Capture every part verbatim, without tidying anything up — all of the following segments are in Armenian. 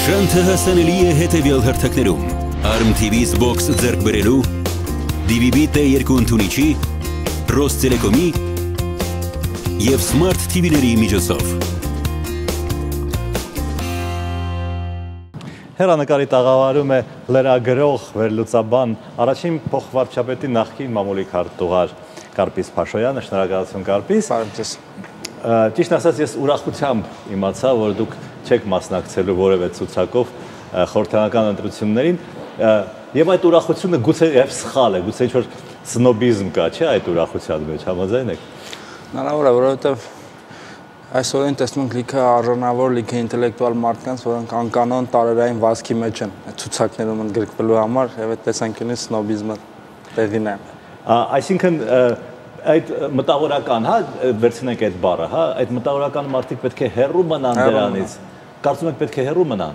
Շանթը հասանելի է հետևյալ հարթակներում. Arm T V Box ձեռք բերելու, D V B T two ընդունիչի, Ռոստելեկոմի և Smart T V-ների միջոցով։ Հեռանկարի տաղավարում է լրագրող վերլուծաբան առաջին փոխվարչապետի նախկին մամուլի քարտուղար Կարպիս Փաշոյանը, շնորհակալություն Կարպիս։ Ճիշտ ասած, ես ուրախությամբ իմացա, որ դուք չեք մասնակցելու որևէ ցուցակով խորհրդարանական ընտրություններին, եւ այդ ուրախությունը գուցե եւ սխալ է, գուցե ինչ-որ սնոբիզմ կա, չէ՞ այդ ուրախության մեջ, համաձայն եք։ Հնարավոր է, որովհետեւ այսօրին տեսնում ենք լիքը արժանավոր, լիքը ինտելեկտուալ մարդկանց, որոնք անկանոն տարերային վազքի մեջ են ցուցակներում ընդգրկվելու համար, եւ այդ տեսանկյունից սնոբիզմը տեղին է։ Այսինքն այդ մտավորական, հա, վերցնենք այդ բառը, հա, այդ մտավորական մարդիկ պետք է հեռու մնան դրանից։ Կարծում եք պետք է հեռու մնան։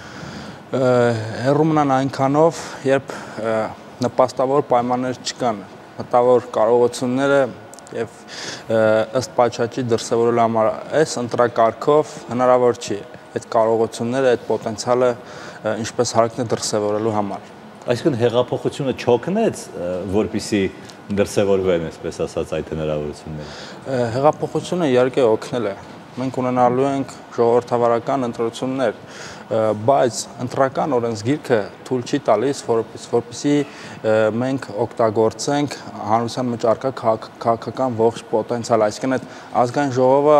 Հեռու մնան այնքանով, երբ նպաստավոր պայմաններ չկան, մտավոր կարողությունները եւ ըստ պատշաճի դրսևորելու համար այս ընտրակարգով հնարավոր չի այդ կարողությունները, այդ պոտենցիալը ինչպես հարկն է դրսևորելու համար։ Այսինքն հեղափոխությունը չօգնեց, որպեսզի դրսևորվեն, այսպես ասած, այդ հնարավորությունները։ Հեղափոխությունը իհարկե օգնել է։ Մենք ունենալու ենք ժողովրդավարական ընտրություններ, բայց ընտրական օրենսգիրքը թույլ չի տալիս, որպեսզի մենք օգտագործենք հանրության մեջ առկա քաղաքական ողջ պոտենցիալ, այսինքն այդ ազգային ժողովը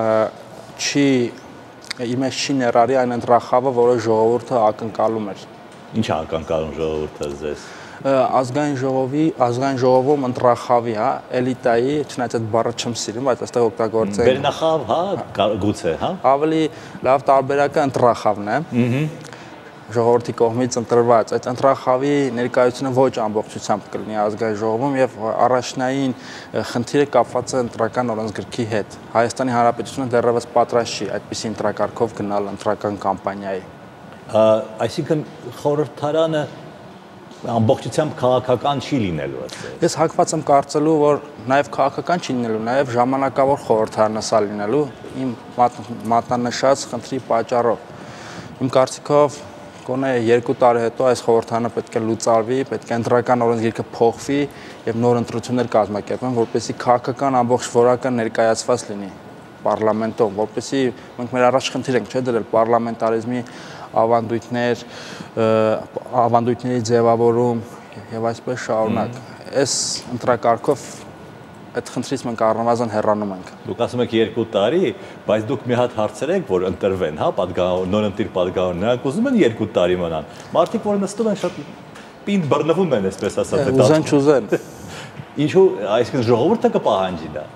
չի իմեջ չի ներառի այն ընտրախավը, որը ժողովուրդը ակնկալում էր։ Ինչ է ակնկալում ժողովուրդը ձեզ։ Ազգային ժողովի, ազգային ժողովում ընտրախավի, հա, էլիտայի, չնայած այդ բառը չեմ սիրում, բայց այստեղ օգտագործենք։ Վերնախավ, հա, գուցե, հա։ Ավելի լավ տարբերակը ընտրախավն է։ Ժողովրդի կողմից ընտրված, այդ ընտրախավի ներկայությունը ոչ ամբողջությամբ կլինի ազգային ժողովում եւ առաջնային խնդիրը կապված է ընտրական օրենսգրքի հետ։ Հայաստանի Հանրապետությունը դեռևս պատրաստ չի այդպիսի ընտրակարգով գնալ ընտրական կամպանիայի։ Այսինքն խորհրդարանը ամբողջությամբ քաղաքական չի լինելու այստեղ։ Ես հակված եմ կարծելու, որ նաև քաղաքական չի լինելու, նաև ժամանակավոր խորհրդարանը սա լինելու իմ մատնանշած խնդրի պատճառով։ Իմ կարծիքով գոնե երկու տարի հետո այս խորհրդարանը պետք է լուծարվի, պետք է ընտրական օրենսգիրքը փոխվի եւ նոր ընտրություններ կազմակերպվեն, որպեսզի քաղաքական ամբողջ որակը ներկայացված լինի պարլամենտում, որպեսզի մենք մեր առաջ խնդիր ենք չէ դրել պարլամենտարիզմի ավանդույթներ, ավանդույթների ձևավորում եւ այսպես շարունակ։ Այս ընտրակարգով այդ խնդրից մենք առնվազն հեռանում ենք։ Դուք ասում եք երկու տարի, բայց դուք մի հատ հարցրեք, որ ընտրվեն, հա, падգանավոր, նորընտիր падգանավոր, նրանք ուզում են երկու տարի մնան։ Մարդիկ, որ նստում են, շատ պինդ բռնվում են, այսպես ասած, այդ ուզեն չուզեն։ Ինչու, այսինքն ժողովուրդը կպահանջի դա։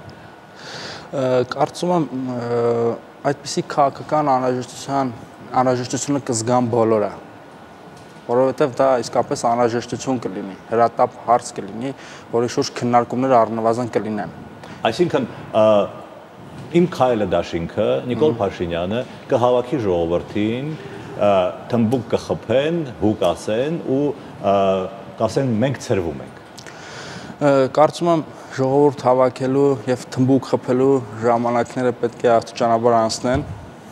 Կարծում եմ այդպիսի քաղաքական անհրաժեշտության անհրաժեշտությունը կզգան բոլորը, որովհետև դա իսկապես անհրաժեշտություն կլինի, հրատապ հարց կլինի, որի շուրջ քննարկումներ առնվազն կլինեն։ Այսինքն իմ քայլը դաշինքը Նիկոլ Փաշինյանը կհավաքի ժողովրդին, թմբուկ կխփեն, հուկ ասեն ու կասեն մենք ցրվում ենք։ Կարծում եմ ժողովուրդ հավաքելու եւ թմբուկ խփելու ժամանակները պետք է աստիճանաբար անցնեն։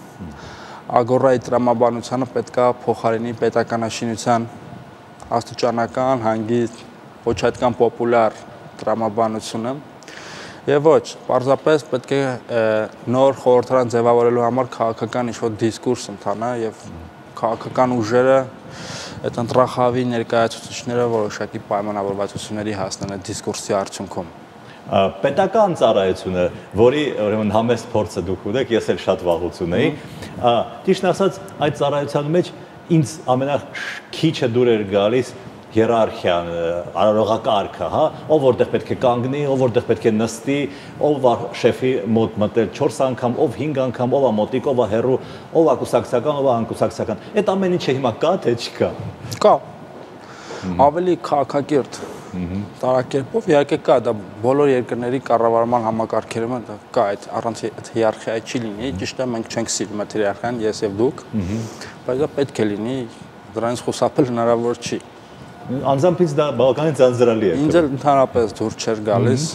Ագորայի տրամաբանությունը պետք է փոխարինի պետականաշինության աստիճանական, հանգիստ, ոչ այդքան պոպուլյար տրամաբանությունը եւ ոչ, պարզապես պետք է նոր խորհրդարան ձևավորելու համար քաղաքական ինչ-որ դիսկուրս ընթանա եւ քաղաքական ուժերը այդ ընտրախավի ներկայացուցիչները որոշակի պայմանավորվածությունների հասնեն այդ դիսկուրսի արդյունքում։ Պետական ծառայությունը, որի ուրեմն համեստ փորձը դուք ունեք, ես էլ շատ վաղուց ունեի, ճիշտ ասած, այդ ծառայության մեջ ինձ ամենաքիչը դուր էր գալիս հիերարխիան, արարողակարգը, հա, ով որտեղ պետք է կանգնի, ով որտեղ պետք է նստի, ով շեֆի մոտ մտել չորս անգամ, ով հինգ անգամ, ով է մոտիկ, ով է հեռու, ով է կուսակցական, ով է անկուսակցական։ Այդ ամեն ինչը հիմա կա թե չկա։ Կա։ Ավելի քաղաքակիրթ տարակերպով իհարկե կա, դա բոլոր երկրների կառավարման համակարգերում կա, այդ առանց այդ հիերարխիայի չի լինի, ճիշտ է, մենք չենք սիրում այդ հիերարխիան, ես եւ դուք, բայց դա պետք է լինի, դրանից խուսափել հնարավոր չի։ Անձամբ ինձ դա բավականին ձանձրալի է։ Ինձ էլ ընդհանրապես դուր չէր գալիս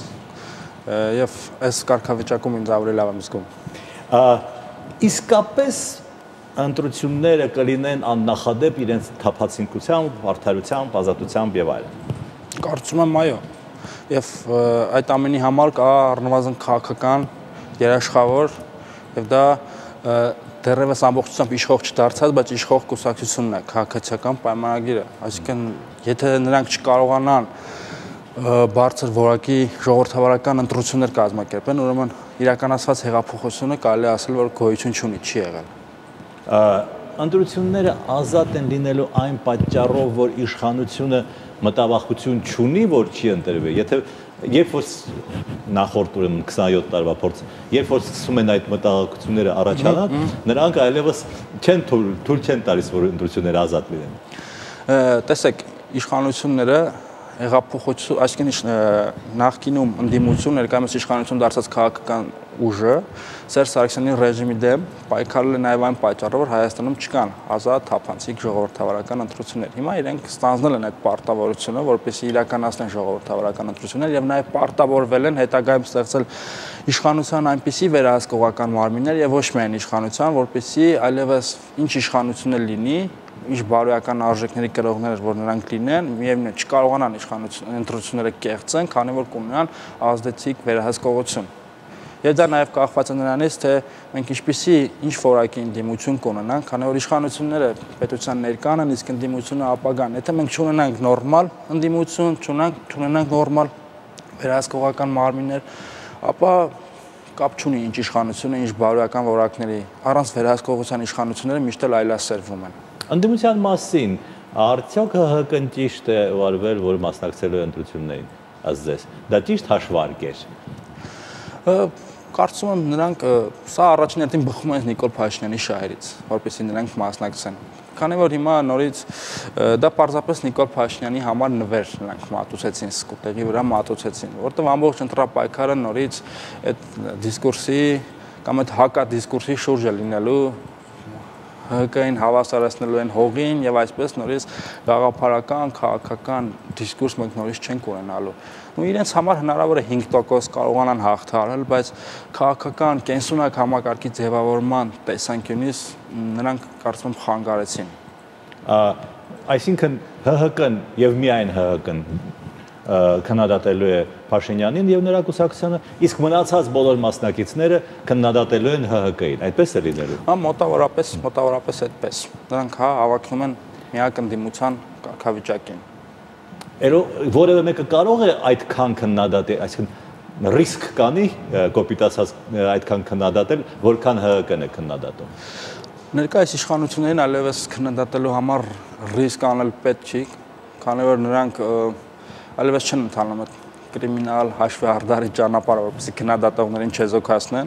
եւ այս կարգավիճակում ինձ ավելի լավ եմ զգում։ Իսկապես ընտրությունները կլինեն աննախադեպ իրենց թափանցիկությամբ, արդարությամբ, ազատությամբ եւ այլն։ Կարծում եմ այո։ Եվ այդ ամենի համար կա առնվազն քաղաքական երաշխավոր եւ դա դեռևս ամբողջությամբ իշխող չդարձած, բայց իշխող կուսակցությունն է, քաղաքացիական պայմանագիրը։ Այսինքն, եթե նրանք չկարողանան բարձր որակի ժողովրդավարական ընտրություններ կազմակերպեն, ուրեմն իրականացված հեղափոխությունը կարելի է ասել, որ գոյություն չունի, չի եղել։ Ընտրությունները ազատ են լինելու այն պատճառով, որ իշխանությունը մտավախություն չունի, որ չի ընտրվի։ Եթե երբ որ նախորդ ուրեմն քսանյոթ տարվա փորձ, երբ որ սկսում են այդ մտավախությունները առաջանալ, նրանք այլևս չեն թույլ չեն տալիս, որ ընտրությունները ազատ լինեն։ Տեսեք, իշխանությունները հեղափոխություն, այսինքն նախկինում ընդդիմություն, ներկայումս իշխանություն դարձած քաղաքական ուժը Սերժ Սարգսյանի ռեժիմի դեմ պայքարել է նաև այն պատճառով, որ Հայաստանում չկան ազատ, թափանցիկ ժողովրդավարական ընտրություններ։ Հիմա իրենք ստանձնել են այդ պարտավորությունը, որպեսզի իրականացնեն ժողովրդավարական ընտրություններ եւ նաև պարտավորվել են հետագայում ստեղծել իշխանության այնպիսի վերահսկողական մարմիններ եւ ոչ միայն իշխանության, որպեսզի այլևս ինչ իշխանությունը լինի, ինչ բարոյական արժեքների կրողներ, որ նրանք լինեն, միևնույն է չկարողանան իշխանություն ընտրությունները կեղծեն, քանի որ կունենան ազդեցիկ վերահսկողություն։ Եվ դա նաև կախված է նրանից, թե մենք ինչպիսի ինչ որակի ընդդիմություն կունենանք, քանի որ իշխանությունները պետության ներկան են, իսկ ընդդիմությունը ապագան։ Եթե մենք չունենանք նորմալ ընդդիմություն, չունենանք նորմալ վերահսկողական մարմիններ, ապա կապ չունի ինչ իշխանությունը, ինչ բարոյական որակների, առանց վերահսկողության իշխանությունները միշտ էլ այլասերվում են։ Ընդդիմության մասին արդյոք ՀՀԿ-ն ճիշտ է վարվել, որ մասնակցելու է ընտրություններին, ասես։ Դա ճիշտ հաշվարկ էր։ Կարծում եմ նրանք սա առաջին հերթին բխում են Նիկոլ Փաշինյանի շահերից, որպեսզի նրանք մասնակցեն։ Քանի որ հիմա նորից դա պարզապես Նիկոլ Փաշինյանի համար նվեր նրանք մատուցեցին, սկուտեղի վրա մատուցեցին, որտեղ ամբողջ ընտրապայքարը նորից այդ դիսկուրսի կամ այդ հակադիսկուրսի շուրջ է լինելու, ՀՀԿ-ին հավասարացնելու են հողին եւ այսպես նորից գաղափարական, քաղաքական դիսկուրս մենք նորից չենք ունենալու։ Ու իրենց համար հնարավոր է հինգ տոկոս կարողանան հաղթահարել, բայց քաղաքական կենսունակ համակարգի ձևավորման տեսանկյունից նրանք կարծում եմ խանգարեցին։ Այսինքն ՀՀԿ-ն եւ միայն ՀՀԿ-ն քննադատելու է Փաշինյանին եւ նրա կուսակցությանը, իսկ մնացած բոլոր մասնակիցները քննադատելու են ՀՀԿ-ին, այդպես է լինելու։ Հա, մոտավորապես, մոտավորապես այդպես։ Նրանք հա հավակնում են միակ ընդդիմության կարգավիճակին։ Այո, որևէ մեկը կարող է այդքան քննադատել, այսինքն ռիսկ կանի կոպիտացած այդքան քննադատել, որքան ՀՀԿ-ն է քննադատում։ Ներկայիս իշխանություններին այլևս քննադատելու համար ռիսկ անել պետք չի, քանի որ նրանք այլևս չեն ընթանում այդ կրիմինալ հաշվի արդարի ճանապարհը, որպեսզի քննադատողներին չեզոքացնեն։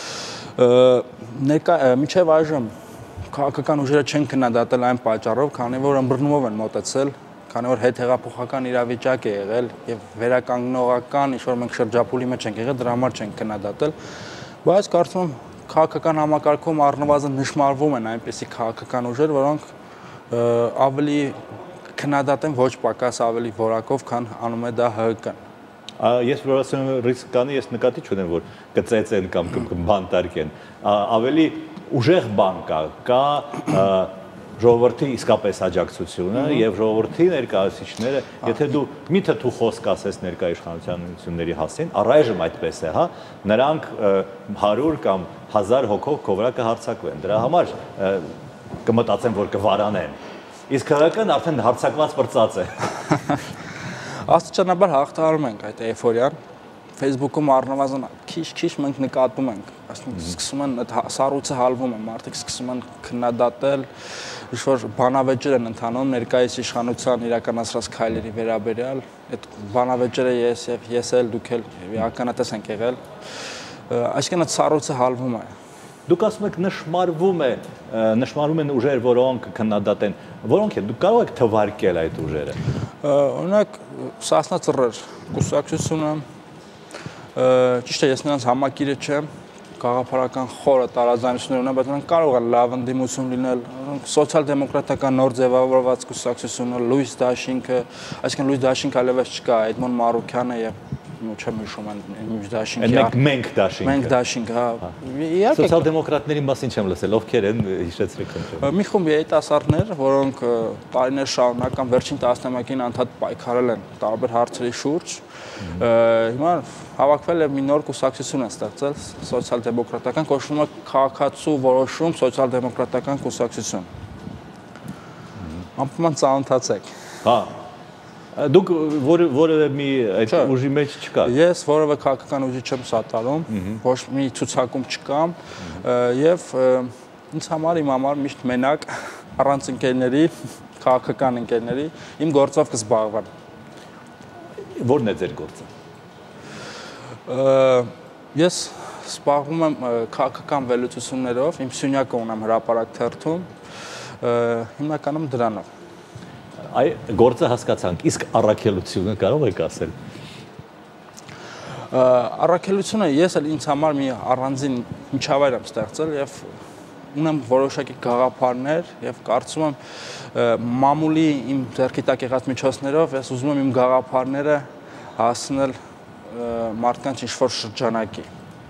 Ներկա մինչև այժմ քաղաքական ուժերը չեն քննադատել այն պատճառով, քանի որ ըմբռնումով են մոտեցել, քանի որ հետհեղափոխական իրավիճակ է եղել եւ վերականգնողական ինչ-որ մենք շրջափուլի մեջ ենք եղել, դրա համար չեն քննադատել, բայց կարծում եմ քաղաքական համակարգում առնվազն նշмарվում են այնպիսի քաղաքական ուժեր, որոնք ավելի քննադատեն ոչ պակաս ավելի որակով, քան անում է դա ՀՀԿ-ն։ Ես որ ասում եմ ռիսկ կանի, ես նկատի չունեմ, որ կծեծեն կամ կբանտարկեն, ավելի ուժեղ բան կա, կա ժողովրդի իսկապես աջակցությունը եւ ժողովրդի ներկայացուցիչները, եթե դու միթե դու խոսք ասես ներկայ իշխանությունների հասին, առայժմ այդպես է, հա, նրանք հարյուր կամ հազար հոգով կովրա կհարցակվեն։ Դրա համար կմտածեն, որ կվարանեն։ Իսկ ՀՀԿ-ն արդեն հարցակված պրծած է։ Աստիճանաբար հաղթահարում ենք այդ էйֆորիան։ Facebook-ում առնվազն քիչ-քիչ մենք նկատում ենք, ասենք սկսում են այդ սառույցը հալվում է, մարդիկ սկսում են քննադատել, ինչ-որ բանավեճեր են ընթանում ներկայիս իշխանության իրականացրած քայլերի վերաբերյալ, այդ բանավեճերը ես եւ ես էլ դուք էլ ականատես ենք եղել, այսինքն այդ սառույցը հալվում է։ Դուք ասում եք նշмарվում է, նշмарվում են ուժեր, որոնք քննադատեն, որոնք են, դուք կարող եք թվարկել այդ ուժերը։ Օրինակ Սասնա Ծռեր կուսակցությունը, ճիշտ է, ես նրանց համակիրը չեմ, գաղափարական խորը տարաձայնություններ ունեն, բայց նրանք կարող են լավ ընդդիմություն լինել, սոցիալ-դեմոկրատական նոր ձևավորված կուսակցությունը, Լուիս Դաշինքը, այսինքն Լուիս Դաշինքը այլևս չկա, Էդմոն Մարուքյանը եւ չեմ հիշում այն դաշինքի։ Մենք մենք դաշինք։ Մենք դաշինք, հա։ Իհարկե սոցիալ-դեմոկրատների մասին չեմ լսել, ովքեր են, հիշեցրեք խնդրեմ։ Մի խումբ երիտասարդներ, որոնք տարիներ շարունակ կամ վերջին տասնամյակին անդադ պայքարել են տարբեր հարցերի շուրջ, հիմա հավաքվել է մի նոր կուսակցություն են ստեղծել, սոցիալ-դեմոկրատական, կոչվում է քաղաքացու որոշում սոցիալ-դեմոկրատական կուսակցություն։ Ամփոփման ծանոթացեք։ Հա։ Դուք որևէ մի այդ ուժի մեջ չկաք։ Ես որևէ քաղաքական ուժի չեմ սատարում, ոչ մի ցուցակում չկամ եւ ինձ համար իմ համար միշտ մենակ առանց ընկերների, քաղաքական ընկերների իմ գործով կզբաղվեմ։ Որն է ձեր գործը։ Ես զբաղվում եմ քաղաքական վերլուծություններով, իմ սյունյակը ունեմ հրապարակ թերթում, հիմնականում դրանով։ Այ գործը հասկացանք, իսկ առաքելությունը կարող եք ասել։ Առաքելությունը ես էլ ինձ համար մի առանձին միջավայր եմ ստեղծել եւ ունեմ որոշակի գաղափարներ եւ կարծում եմ մամուլի իմ ձեռքի տակ եղած միջոցներով ես ուզում եմ իմ գաղափարները հասնել մարդկանց ինչ-որ շրջանակի։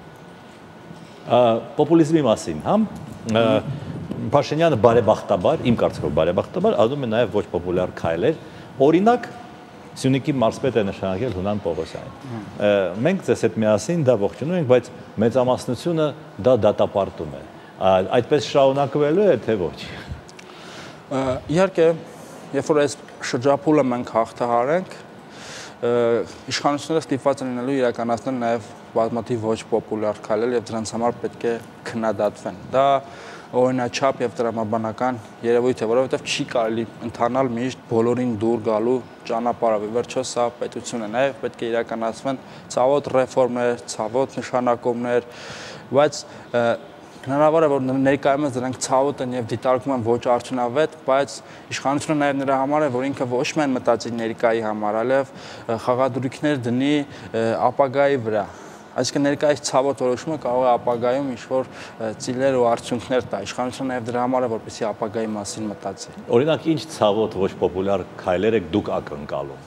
Պոպուլիզմի մասին, հա։ Փաշինյանը բարեբախտաբար, իմ կարծիքով բարեբախտաբար, անում է նաև ոչ պոպուլյար քայլեր։ Օրինակ, Սյունիքի մարզպետ է նշանակել Հունան Պողոսյանին։ Մենք ձեզ հետ միասին դա ողջունում ենք, բայց մեծամասնությունը դա դատապարտում է։ Այդպես շարունակվելու է, թե ոչ։ Իհարկե, երբ որ այս շրջափուլը մենք հաղթահարենք, իշխանությունները ստիպված են լինելու իրականացնել նաև բազմաթիվ ոչ պոպուլյար քայլեր եւ դրանց համար պետք է քննադատվեն։ Դա օրինաչափ եւ տրամաբանական երևույթ է, որովհետեւ չի կարելի ընթանալ միշտ բոլորին դուր գալու ճանապարհով։ Վերջո սա պետություն է, նաեւ պետք է իրականացվեն ցավոտ ռեֆորմներ, ցավոտ նշանակումներ, բայց հնարավոր է որ ներկայումս դրանք ցավոտ են եւ դիտարկում են ոչ արդյունավետ, բայց իշխանությունը նաեւ նրա համար է, որ ինքը ոչ միայն մտածի ներկայի համար, այլև խաղադրույքներ դնի ապագայի վրա։ Այսինքն ներկայիս ցավոտ որոշումը կարող է ապագայում ինչ-որ ծիլեր ու արդյունքներ տա։ Իշխանությունը նաև դրա համար է, որպեսզի ապագայի մասին մտածի։ Օրինակ, ինչ ցավոտ ոչ պոպուլյար քայլեր եք դուք ակնկալում։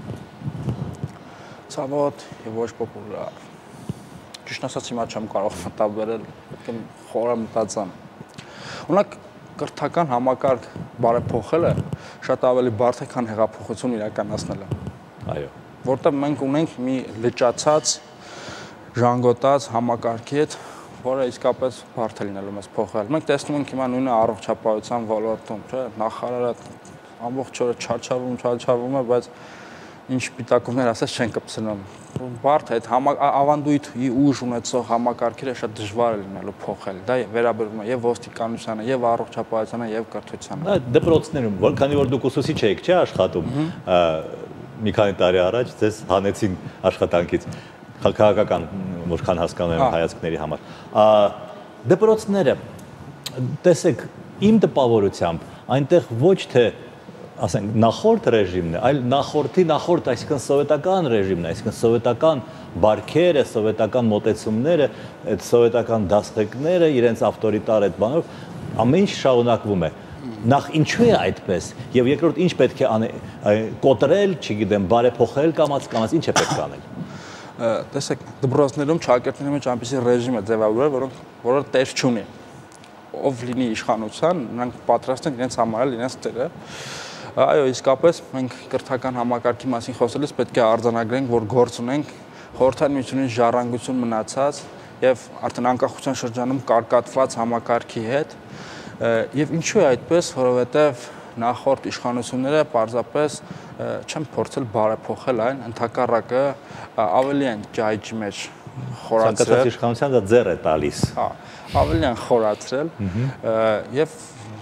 Ցավոտ եւ ոչ պոպուլյար։ Ճիշտ ասած, հիմա չեմ կարող մտաբերել, պետք է խորը մտածեմ։ Օրինակ, կրթական համակարգ բարեփոխելը շատ ավելի բարդ է, քան հեղափոխություն իրականացնելը։ Այո։ Որտեղ մենք ունենք մի լճացած ժանգոտած համակարգի հետ, որը իսկապես բարդ է լինելու մեզ փոխել։ Մենք տեսնում ենք հիմա նույնը առողջապահության ոլորտում, չէ՞, նախարարը ամբողջ օրը չարչարվում, չարչարվում է, բայց ինչ պիտակումներ ասած չեն կպցնում։ Բարդ է այդ ավանդույթի ուժ ունեցող համակարգերը շատ դժվար է լինելու փոխել։ Դա վերաբերում է եւ ոստիկանությանը, եւ առողջապահությանը, եւ կրթությանը։ Դա դպրոցներում, որ քանի որ դուք ուսուցիչ եք, չէ՞, աշխատում, մի քանի տարի առաջ ձեզ հանեցին աշխատանքից քաղաքական որքան հասկանում եմ հայացքների համար։ Դպրոցները, տեսեք, իմ տպավորությամբ այնտեղ ոչ թե, ասենք, նախորդ ռեժիմն է, այլ նախորդի նախորդ, այսինքն սովետական ռեժիմն է, այսինքն սովետական բարքերը, սովետական մոտեցումները, այդ սովետական դասղեկները, իրենց ավտորիտար այդ բանով, ամեն ինչ շարունակվում է։ Նախ ինչու է այդպես, եւ երկրորդ ինչ պետք է անել, կոտրել, չգիտեմ, բարեփոխել կամաց կամաց, ինչ է պետք անել։ Տեսեք, դպրոցներում շակերտների մեջ այնպիսի ռեժիմ է ձևավորվել, որոնք որը տեր չունի։ Ով լինի իշխանության, նրանք պատրաստ են իրենց համարել իրենց տերը։ Այո, իսկապես մենք կրթական համակարգի մասին խոսելիս պետք է արձանագրենք, որ գործ ունենք խորհրդային միությունից ժառանգություն մնացած եւ արդեն անկախության շրջանում կարկատված համակարգի հետ։ Եվ ինչու է այդպես, որովհետեւ նախորդ իշխանությունները պարզապես չեն փորձել բարեփոխել այն, ընդհակառակը ավելի են ճայճի մեջ խորացրել։ Ցանկացած իշխանության դա ձեռ է տալիս։ Հա, ավելի են խորացրել եւ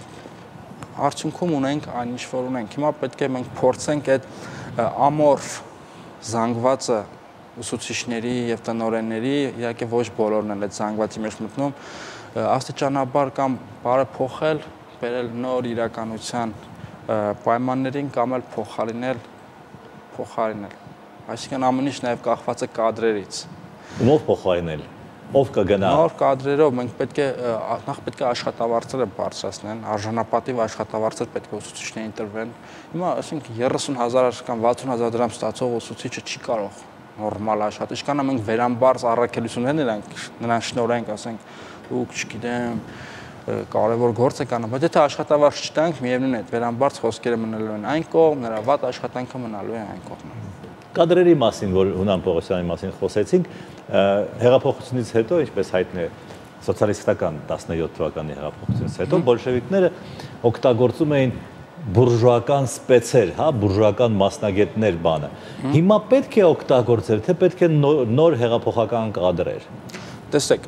արդյունքում ունենք այն ինչ որ ունենք։ Հիմա պետք է մենք փորձենք այդ ամորֆ զանգվածը ուսուցիչների եւ տնօրենների, իհարկե ոչ բոլորն են այդ զանգվածի մեջ մտնում, աստիճանաբար կամ բարեփոխել, բերել նոր իրականության պայմաններին կամ էլ փոխարինել, փոխարինել։ Այսինքն ամեն ինչ նաև կախված է կադրերից։ Ումով փոխարինել, ով կգնա։ Նոր կադրերով մենք պետք է նախ պետք է աշխատավարձերը բարձրացնեն, արժանապատիվ աշխատավարձեր պետք է ուսուցիչներին տրվեն։ Հիմա ասենք երեսուն հազար կամ վաթսուն հազար դրամ ստացող ուսուցիչը չի կարող նորմալ աշխատի, ինչքան մենք վերամբարձ առաքելություններ նրանք նրան շնորհենք, ասենք, դուք չգիտեմ, կարևոր գործ եք անում, բայց եթե աշխատավարձ չտանք, միևնույն է, վերամբարձ խոսքերը մնալու են այն կողմ, նրա վատ աշխատանքը մնալու է այն կողմ։ Կադրերի մասին, որ Հունան Պողոսյանի մասին խոսեցինք, հեղափոխությունից հետո, ինչպես հայտնի է, սոցիալիստական տասնյոթ թվականի հեղափոխությունից հետո բոլշևիկները օգտագործում էին բուրժուական սպեցեր, հա, բուրժուական մասնագետներ բանը։ Հիմա պետք է օգտագործել, թե պետք է նոր հեղափոխական կադրեր։ Տեսեք,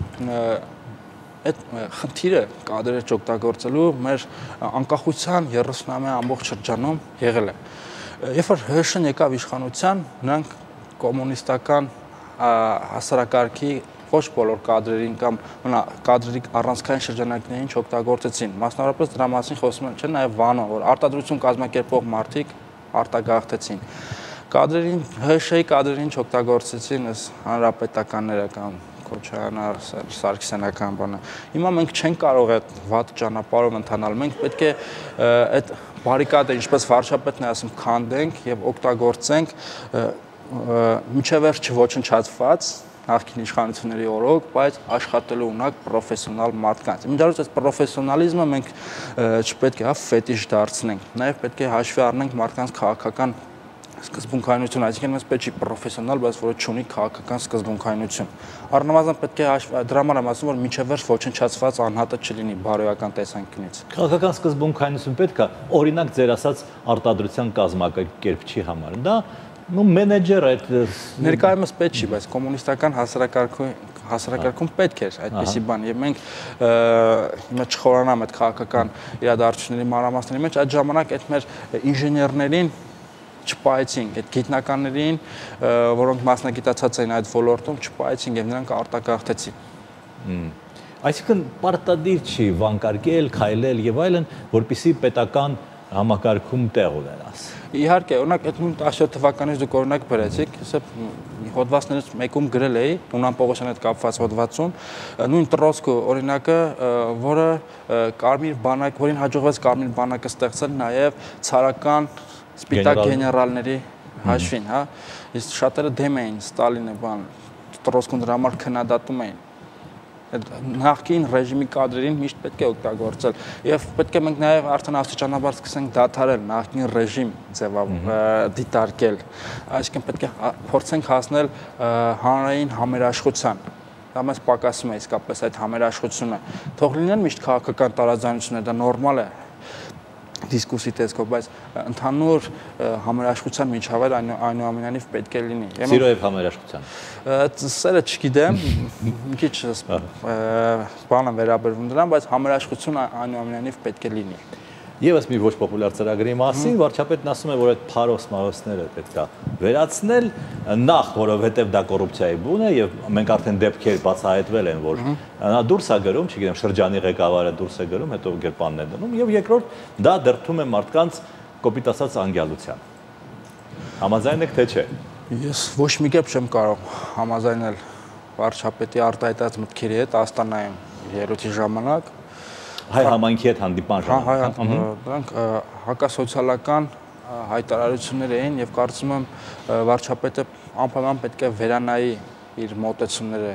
այդ խնդիրը կադրեր չօգտագործելու մեր անկախության երեսունամյա ամբողջ շրջանում եղել է։ Երբ որ ՀՀՇ-ն եկավ իշխանության, նրանք կոմունիստական հասարակարգի ոչ բոլոր կադրերին կամ կադրերի առանցքային շրջանակներին չօգտագործեցին։ Մասնավորապես դրա մասին խոսում են, չէ՞, նաև Վանո, որ արտադրություն կազմակերպող մարդիկ արտագաղթեցին։ Կադրերին ՀՀՇ-ի կադրերին չօգտագործեցին ըս հանրապետականները կամ Քոչարյան, Սարգսյանական բանը։ Հիմա մենք չենք կարող այդ վատ ճանապարհով ընթանալ։ Մենք պետք է այդ բարիկադը, ինչպես վարչապետն է ասում, քանդենք եւ օգտագործենք միջևեր չոչնչացված նախկին իշխանությունների օրոք, բայց աշխատելու ունակ պրոֆեսիոնալ մարդկանց։ Իմիջիայլոց այս պրոֆեսիոնալիզմը մենք չպետք է հա ֆետիշ դարձնենք։ Նաև պետք է հաշվի առնենք մարդկանց քաղաքական սկզբունքայնություն, այսինքն մեզ պետք չի պրոֆեսիոնալ, բայց որը չունի քաղաքական սկզբունքայնություն։ Առնվազն պետք է դրա համար եմ ասում, որ միջևերջ ոչնչացված անհատը չլինի բարոյական տեսանկյունից։ Քաղաքական սկզբունքայնություն պետք է, օրինակ ձեր ասած արտադրության կազմակերպչի համար, դա Ну մենեջեր այդ ներկայումս պետք չի, բայց կոմունիստական հասարակարգում հասարակարգում պետք էր այդպիսի բան եւ մենք հիմա չխորանամ այդ քաղաքական իրադարձությունների մանրամասների մեջ, այդ ժամանակ այդ մեր ինժեներներին չպայեցինք, այդ գիտնականներին, որոնք մասնագիտացած էին այդ ոլորտում, չպայեցինք եւ նրանք արտագաղթեցին։ Այսինքն պարտադիր չի վանկարկել, քայլել եւ այլն, որպեսզի պետական համակարգում տեղ ունենաս։ Իհարկե, օրինակ այդ նույն տասնյոթ թվականից դուք օրինակ բերեցիք, հեսա հոդվածներից մեկում գրել էի, Հունան Պողոսյանի հետ կապված հոդվածում, նույն Տրոցկու օրինակը, որը Կարմիր բանակ, որին հաջողվեց Կարմիր բանակը ստեղծել նաև ցարական սպիտակ գեներալների հաշվին, հա, իսկ շատերը դեմ էին Ստալինը, բան, Տրոցկուն դրա համար քննադատում էին։ Նախկին ռեժիմի կադրերին միշտ պետք է օգտագործել եւ պետք է մենք նաեւ արդեն աստիճանաբար սկսենք դադարել նախկին ռեժիմ ձևով դիտարկել, այսինքն պետք է փորձենք հասնել հանրային համերաշխության։ Դա մեզ պակասում է իսկապես այդ համերաշխությունը։ Թող լինեն միշտ քաղաքական տարաձայնություններ, դա նորմալ է դիսկուսի տեսքով, բայց ընդհանուր համերաշխության միջավայր այնուամենայնիվ պետք է լինի։ Սիրո եւ համերաշխության։ Սերը չգիտեմ, մի քիչ բան եմ վերաբերվում դրան, բայց համերաշխությունը այնուամենայնիվ պետք է լինի։ Եվս մի ոչ պոպուլյար ծրագրի մասին, վարչապետն ասում է, որ այդ փարոս-մարոսները պետք է վերացնել, նախ որովհետև դա կոռուպցիայի բուն է եւ մենք արդեն դեպքեր բացահայտվել են, որ նա դուրս է գրում, չգիտեմ, շրջանի ղեկավարը դուրս է գրում, հետո գրպանն է դնում եւ երկրորդ դա դրդում է մարդկանց կոպիտ ասած անգալության։ Համաձայն եք թե չէ։ Ես ոչ մի կերպ չեմ կարող համաձայնել վարչապետի արտահայտած մտքերի հետ Աստանայում ելույթի ժամանակ։ Հայ համայնքի հետ հանդիպան ժամանակ։ Դրանք հակասոցիալական հայտարարություններ էին եւ կարծում եմ վարչապետը անպայման պետք է վերանայի իր մոտեցումները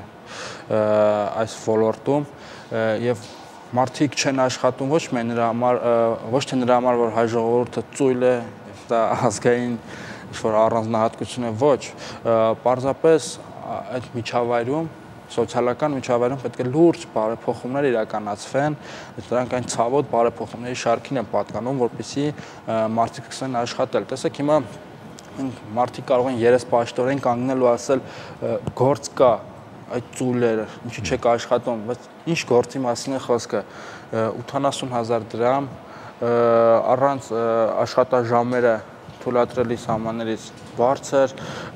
այս ոլորտում եւ մարդիկ չեն աշխատում ոչ միայն նրա համար, ոչ թե նրա համար, որ հայ ժողովուրդը ծույլ է, դա ազգային ինչ-որ առանձնահատկություն է, ոչ, պարզապես այդ միջավայրում սոցիալական միջավայրում պետք է լուրջ բարեփոխումներ իրականացվեն, դրանք այն ցավոտ բարեփոխումների շարքին են պատկանում, որպեսզի մարդիկ սկսեն աշխատել։ Տեսեք, հիմա մարդիկ կարող են երեսպաշտորեն կանգնել ու ասել գործ կա, այդ ծույլերը, ինչի չեք աշխատում, բայց ինչ գործի մասին է խոսքը, ութանասուն հազար դրամ առանց աշխատաժամերը թույլատրելի սահմաններից բարձր,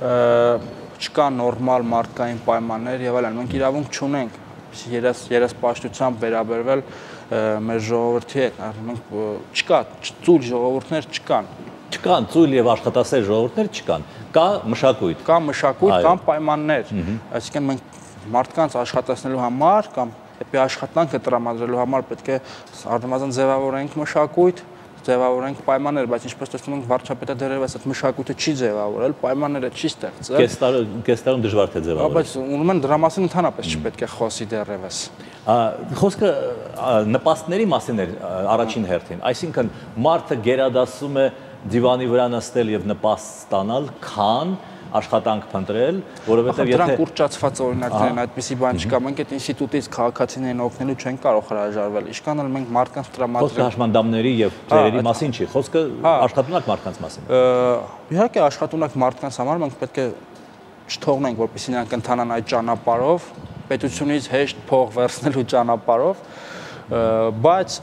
չկա նորմալ մարդկային պայմաններ եւ այլն, մենք իրավունք չունենք երեսպաշտությամբ վերաբերվել մեր ժողովրդի հետ, մենք չկա ծույլ ժողովուրդներ չկան։ Չկան ծույլ եւ աշխատասեր ժողովուրդներ չկան, կա մշակույթ։ Կա մշակույթ, կան պայմաններ, այսինքն մենք մարդկանց աշխատացնելու համար կամ էպի աշխատանքը տրամադրելու համար պետք է առնվազն ձևավորենք մշակույթ, ձևավորենք պայմաններ, բայց ինչպես տեսնում ենք վարչապետը դեռևս այդ մշակույթը չի ձևավորել, պայմանները չի ստեղծել։ Կես տարի, կես տարում դժվար թե ձևավորել։ Բայց ուրեմն դրա մասին ընդհանրապես չպետք է խոսի դեռևս։ Խոսքը նպաստների մասին էր առաջին հերթին, այսինքն մարդը գերադասում է դիվանի վրա նստել եւ նպաստ ստանալ, քան աշխատանք փնտրել, որովհետեւ եթե դրանք կուրճացված օրինակներ են, այդպիսի բան չկա, մենք այդ ինստիտուտից քաղաքացիներին օգնելու չենք կարող հրաժարվել։ Ինչքան էլ մենք մարդկանց տրամադրենք։ Խոսքը հաշմանդամների եւ ծերերի մասին չի, խոսքը աշխատունակ մարդկանց մասին։ Իհարկե աշխատունակ մարդկանց համար մենք պետք է չթողնենք, որպեսզի նրանք ընթանան այդ ճանապարհով, պետությունից հեշտ փող վերցնելու ճանապարհով, բայց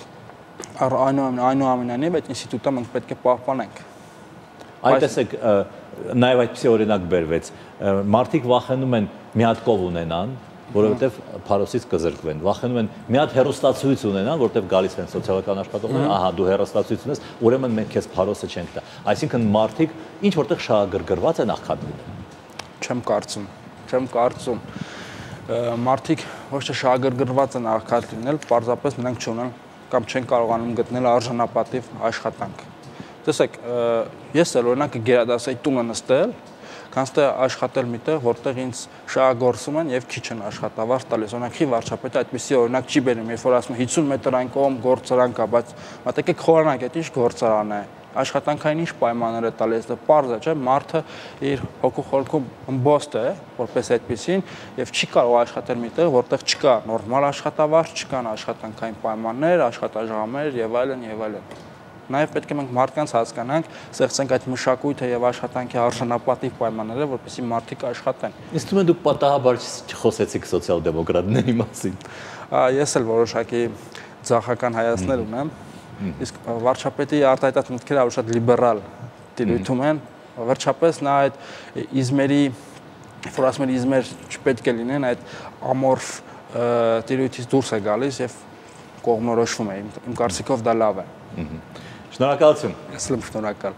այնուամենայնիվ այդ ինստիտուտը մենք պետք է պահպանենք։ Այդ տեսեք, նաև այդպիսի օրինակ բերվեց, մարդիկ վախենում են մի հատ կով ունենան, որովհետև փարոսից կզրկվեն, վախենում են մի հատ հեռուստացույց ունենան, որովհետև գալիս են սոցիալական աշխատողները, ահա դու հեռուստացույց ունես, ուրեմն մենք քեզ փարոսը չենք տա։ Այսինքն մարդիկ ինչ որտեղ շահագրգռված են աղքատ լինել։ Չեմ կարծում, չեմ կարծում։ Մարդիկ ոչ թե շահագրգռված են աղքատ լինել, պարզապես նրանք չունեն կամ չեն կարողանում գտնել արժանապատիվ աշխատանք։ Տեսեք, ես էլ օրինակը գերադասեի տունը նստել, կանցտե աշխատել միտեղ, որտեղ ինձ շահագործում են եւ քիչ են աշխատավարձ տալիս։ Օրինակ ի վարչապետը այդպիսի օրինակ չի բերում, երբ որ ասում է հիսուն մետր այն կողմ գործարան կա, բայց մտեք եք խորանակ, այդ ինչ գործարան է։ Աշխատանքային ինչ պայմաններ է տալիս, դա պարզ է, չէ՞, մարդը իր հոգու խորքում ըմբոստ է, որպես այդպեսին, եւ չի կարող աշխատել միտեղ, որտեղ չկա նորմալ աշխատավարձ, չկան աշխատանքային պայմաններ, աշխատաժամեր եւ այլն եւ այլն։ Նաև պետք է մենք մարդկանց հասկանանք, ստեղծենք այդ մշակույթը եւ աշխատանքի արժանապատիվ պայմանները, որպեսզի մարդիկ աշխատեն։ Իսկ դու դուք պատահաբար չխոսեցիք սոցիալ-դեմոկրատների մասին։ Ես էլ որոշակի ձախական հայացքներ ունեմ, իսկ վարչապետի արտահայտած մտքերը ավելի շատ լիբերալ տիրույթում են։ Վերջապես նա այդ իզմերի, որ ասում են իզմեր չպետք է լինեն, այդ ամորֆ տիրույթից դուրս է գալիս եւ կողմնորոշվում է։ Իմ կարծիքով դա լավ է։ Շնորհակալություն։ Ես եմ շնորհակալ։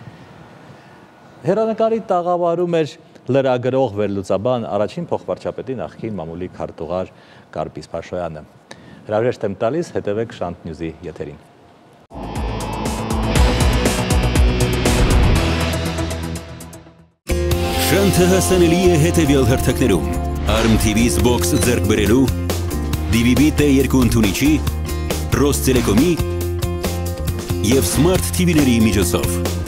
Հեռանկարի տաղավարում էր լրագրող վերլուծաբան առաջին փոխվարչապետի նախկին մամուլի քարտուղար Կարպիս Փաշոյանը։ Հրաժեշտ եմ տալիս, հետևեք Շանթ Նյուզի եթերին։ Շանթը հասանելի է հետևյալ հարթակներում. Arm T V Box ձեռք բերելու, D V B T երկու ընդունիչի, Ռոստելեկոմի և Smart T V-ների միջոցով։